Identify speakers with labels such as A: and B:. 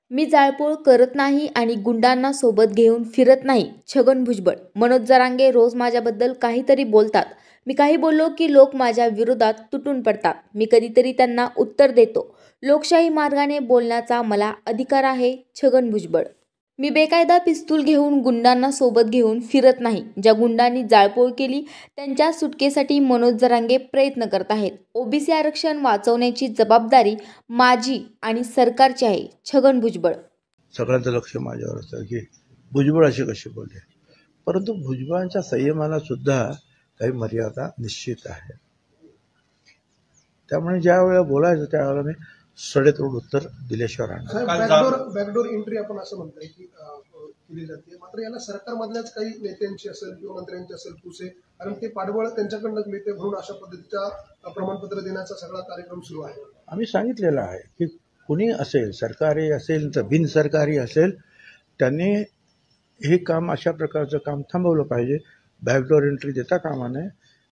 A: मी जाळपोळ करत नाही आणि गुंडांना सोबत घेऊन फिरत नाही. छगन भुजबळ. मनोज जरांगे रोज माझ्याबद्दल काहीतरी बोलतात. मी काही बोललो की लोक माझ्या विरोधात तुटून पडतात. मी कधीतरी त्यांना उत्तर देतो. लोकशाही मार्गाने बोलण्याचा मला अधिकार आहे. छगन भुजबळ. मी बेकायदा पिस्तूल घेऊन गुंडांना सोबत घेऊन फिरत नाही. ज्या गुंडांनी जाळपोळ केली त्यांच्या सुटकेसाठी मनोज जरांगे प्रयत्न करत आहेत. ओबीसी आरक्षण वाचवण्याची जबाबदारी माझी आणि सरकारची आहे. छगन भुजबळ.
B: सगळ्यांचं लक्ष माझ्यावर असतं की भुजबळ असे कसे बोलले, परंतु भुजबळांच्या संयमाला सुद्धा काही मर्यादा निश्चित आहे. त्यामुळे ज्या वेळेला बोलायचं त्यावेळेला मी सडेतोड उत्तर दिल्याशिवाय राहणार.
C: बॅकडोर एंट्री आपण असं म्हणतोय की केली जाते, मात्र याला सरकारमधल्याच काही नेत्यांची असेल किंवा मंत्र्यांची असेल पुसे, कारण ते पाठबळ त्यांच्याकडनं मिळते म्हणून अशा पद्धतीचा प्रमाणपत्र देण्याचा सगळा कार्यक्रम सुरू आहे.
B: आम्ही सांगितलेलं आहे की कुणी असेल, सरकारी असेल तर बिनसरकारी असेल, त्यांनी हे काम, अशा प्रकारचं काम थांबवलं पाहिजे. बॅकडोर एंट्री देता कामा नये.